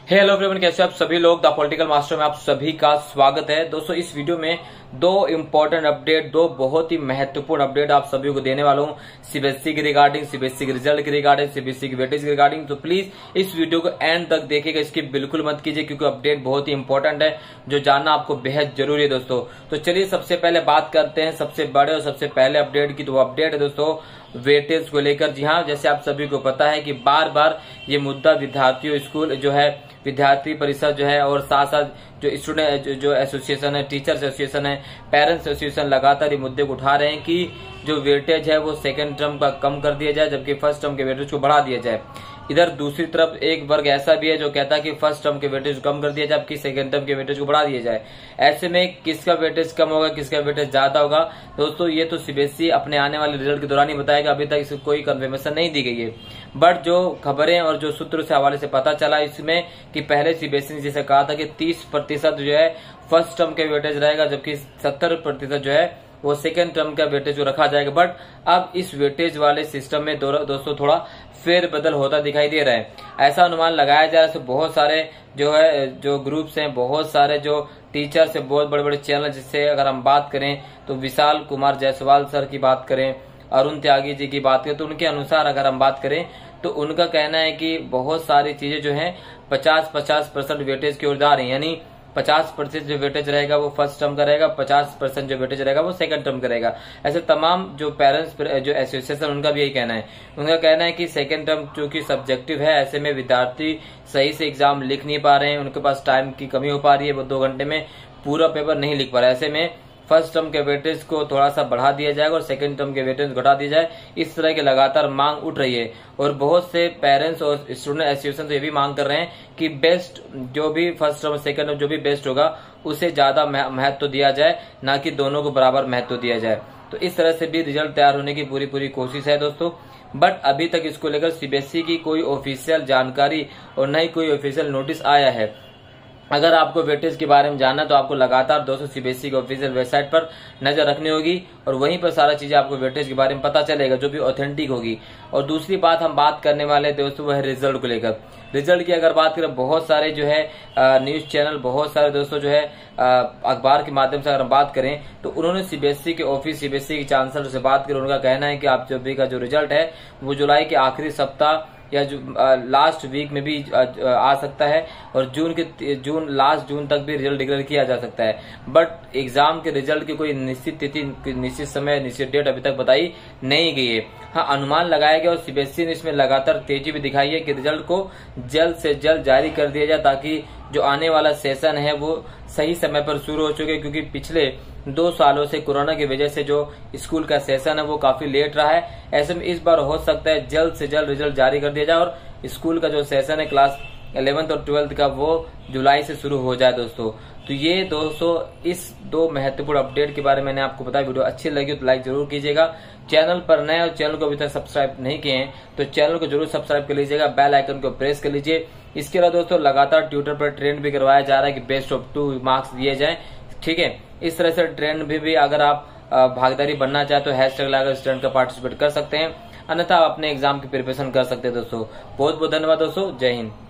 Hello everyone, कैसे आप सभी लोग। द पॉलिटिकल मास्टर में आप सभी का स्वागत है। दोस्तों, इस वीडियो में दो इम्पोर्टेंट अपडेट, दो बहुत ही महत्वपूर्ण अपडेट आप सभी को देने वाला हूं सीबीएसई के रिगार्डिंग, सीबीएसई के रिजल्ट के रिगार्डिंग, सीबीएसई की वेटेज के रिगार्डिंग। तो प्लीज इस वीडियो को एंड तक देखिएगा, इसकी बिल्कुल मत कीजिए क्योंकि अपडेट बहुत ही इंपॉर्टेंट है जो जानना आपको बेहद जरूरी है दोस्तों। तो चलिए सबसे पहले बात करते हैं सबसे बड़े और सबसे पहले अपडेट की। तो वो अपडेट है दोस्तों वेटेज को लेकर। जी हाँ, जैसे आप सभी को पता है कि बार बार ये मुद्दा विद्यार्थियों स्कूल जो है, विद्यार्थी परिषद जो है और साथ साथ जो स्टूडेंट जो एसोसिएशन है, टीचर्स एसोसिएशन है, पेरेंट्स एसोसिएशन लगातार ये मुद्दे को उठा रहे हैं कि जो वेटेज है वो सेकंड टर्म का कम कर दिया जाए जबकि फर्स्ट टर्म के वेटेज को बढ़ा दिया जाए। इधर दूसरी तरफ एक वर्ग ऐसा भी है जो कहता है कि फर्स्ट टर्म के वेटेज कम कर दिया जाए जबकि सेकंड टर्म के वेटेज को बढ़ा दिया जाए। ऐसे में किसका वेटेज कम होगा, किसका वेटेज ज्यादा होगा दोस्तों, ये तो सीबीएसई अपने आने वाले रिजल्ट के दौरान ही बताएगा। अभी तक इसकी कोई कंफर्मेशन नहीं दी गई है, बट जो खबरें और जो सूत्र से हवाले से पता चला इसमें कि पहले सीबीएसई ने जैसे कहा था कि 30% जो है फर्स्ट टर्म के वेटेज रहेगा जबकि 70% जो है वो सेकेंड टर्म का वेटेज को रखा जाएगा। बट अब इस वेटेज वाले सिस्टम में दोस्तों थोड़ा फेरबदल होता दिखाई दे रहा है। ऐसा अनुमान लगाया जा रहा है। बहुत सारे जो है जो ग्रुप्स हैं, बहुत सारे जो टीचर्स हैं, बहुत बड़े बड़े चैनल, जिससे अगर हम बात करें तो विशाल कुमार जायसवाल सर की बात करें, अरुण त्यागी जी की बात करें, तो उनके अनुसार अगर हम बात करें तो उनका कहना है कि बहुत सारी चीजें जो है 50% वेटेज की ओर जा रही है। यानी 50% जो वेटेज रहेगा वो फर्स्ट टर्म का रहेगा, 50% जो वेटेज रहेगा वो सेकंड टर्म का रहेगा। ऐसे तमाम जो पेरेंट्स जो एसोसिएशन उनका भी यही कहना है। उनका कहना है कि सेकंड टर्म चूंकि सब्जेक्टिव है, ऐसे में विद्यार्थी सही से एग्जाम लिख नहीं पा रहे हैं, उनके पास टाइम की कमी हो पा रही है, वो 2 घंटे में पूरा पेपर नहीं लिख पा रहे। ऐसे में फर्स्ट टर्म के वेटेज को थोड़ा सा बढ़ा दिया जाएगा और सेकंड टर्म के वेटेज घटा दिया जाए। इस तरह की लगातार मांग उठ रही है और बहुत से पेरेंट्स और स्टूडेंट एसोसिएशन तो ये भी मांग कर रहे हैं कि बेस्ट जो भी फर्स्ट टर्म सेकंड टर्म जो भी बेस्ट होगा उसे ज्यादा महत्व दिया जाए, ना कि दोनों को बराबर महत्व दिया जाए। तो इस तरह से भी रिजल्ट तैयार होने की पूरी कोशिश है दोस्तों। बट अभी तक इसको लेकर सीबीएसई की कोई ऑफिशियल जानकारी और न ही कोई ऑफिशियल नोटिस आया है। अगर आपको वेटेज के बारे में जानना तो आपको लगातार दोस्तों सीबीएसई की ऑफिशियल वेबसाइट पर नजर रखनी होगी और वहीं पर सारा चीजें आपको वेटेज के बारे में पता चलेगा जो भी ऑथेंटिक होगी। और दूसरी बात हम बात करने वाले दोस्तों वो है रिजल्ट को लेकर। रिजल्ट की अगर बात करें, बहुत सारे जो है न्यूज चैनल, बहुत सारे दोस्तों जो है अखबार के माध्यम से अगर हम बात करें तो उन्होंने सीबीएसई के ऑफिस, सीबीएसई के चांसलर से बात करी। उनका कहना है कि आप जो भी का जो रिजल्ट है वो जुलाई के आखिरी सप्ताह या जो लास्ट वीक में भी आ सकता है और लास्ट जून तक भी रिजल्ट डिक्लेयर किया जा सकता है। बट एग्जाम के रिजल्ट की कोई निश्चित तिथि, निश्चित समय, निश्चित डेट अभी तक बताई नहीं गई है। हाँ, अनुमान लगाया गया और सीबीएसई ने इसमें लगातार तेजी भी दिखाई है कि रिजल्ट को जल्द से जल्द जारी कर दिया जाए ताकि जो आने वाला सेशन है वो सही समय पर शुरू हो चुके, क्योंकि पिछले 2 सालों से कोरोना की वजह से जो स्कूल का सेशन है वो काफी लेट रहा है। ऐसे में इस बार हो सकता है जल्द से जल्द रिजल्ट जारी कर दिया जाए और स्कूल का जो सेशन है क्लास 11th और 12th का वो जुलाई से शुरू हो जाए दोस्तों। तो ये दोस्तों इस 2 महत्वपूर्ण अपडेट के बारे में मैंने आपको बताया। वीडियो अच्छी लगी तो लाइक जरूर कीजिएगा। चैनल पर नए और चैनल को अभी तक सब्सक्राइब नहीं किए हैं तो चैनल को जरूर सब्सक्राइब कर लीजिएगा, बेल आइकन को प्रेस कर लीजिए। इसके अलावा दोस्तों लगातार ट्विटर पर ट्रेंड भी करवाया जा रहा है कि बेस्ट ऑफ 2 मार्क्स दिए जाए, ठीक है। इस तरह से ट्रेंड भी अगर आप भागीदारी बनना चाहे तो हैशटैग लगाकर इस ट्रेंड का पार्टिसिपेट कर सकते हैं, अन्यथा आप अपने एग्जाम की प्रिपरेशन कर सकते हैं दोस्तों। बहुत बहुत धन्यवाद दोस्तों, जय हिंद।